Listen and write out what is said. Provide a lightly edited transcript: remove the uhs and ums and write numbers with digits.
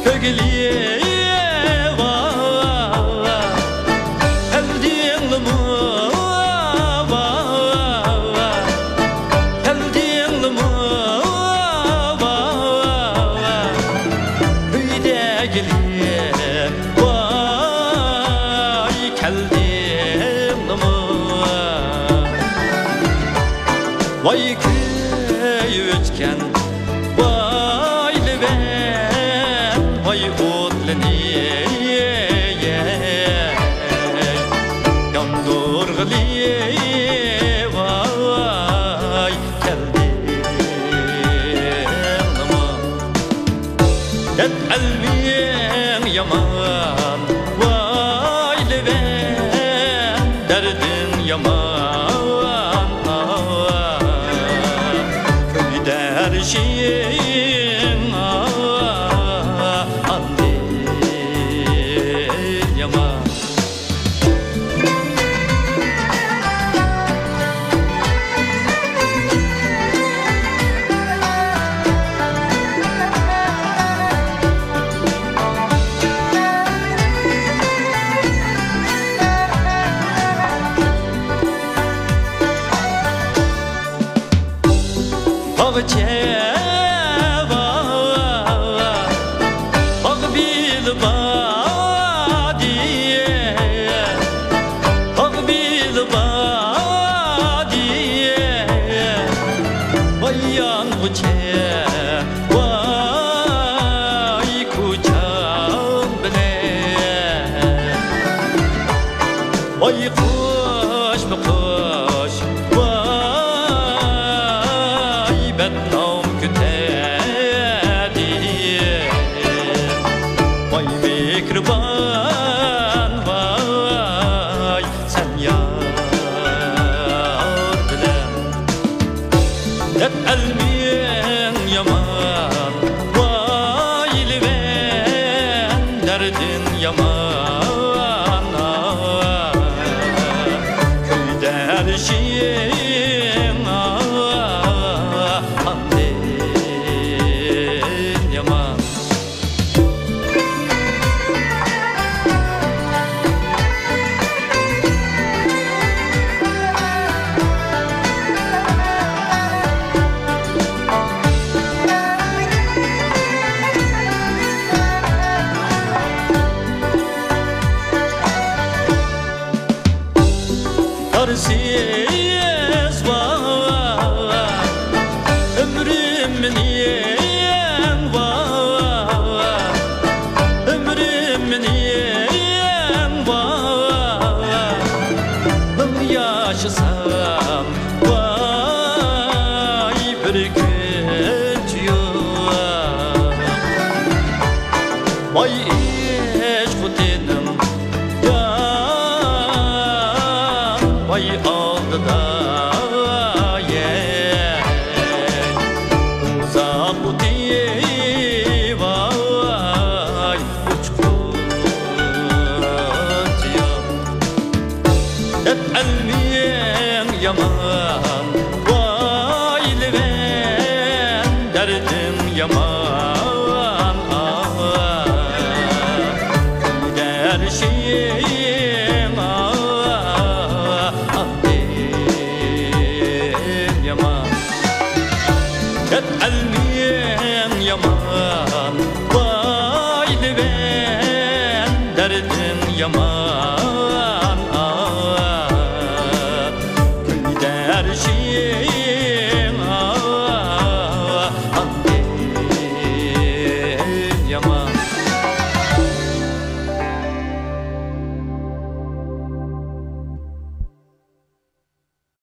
kögeliye vay köy ötken vaylı ben vay otlu niye yandurgılı vay geldim ama det elmin yaman vaylı ben derdin yaman şeyin andin yaman vay kuş mu kuş vay bednam kütedi vay mikroban vay sen yar bilen hep elmin yaman vay ben derdin yaman şeyim andin yaman Arsiz var ömrümün yen var ömrümün yen var yaşasam vay bir gün yok vay iş kutenim vay aldı da uzak diye vay uçkunca hep elmin yaman vay ben derdim yaman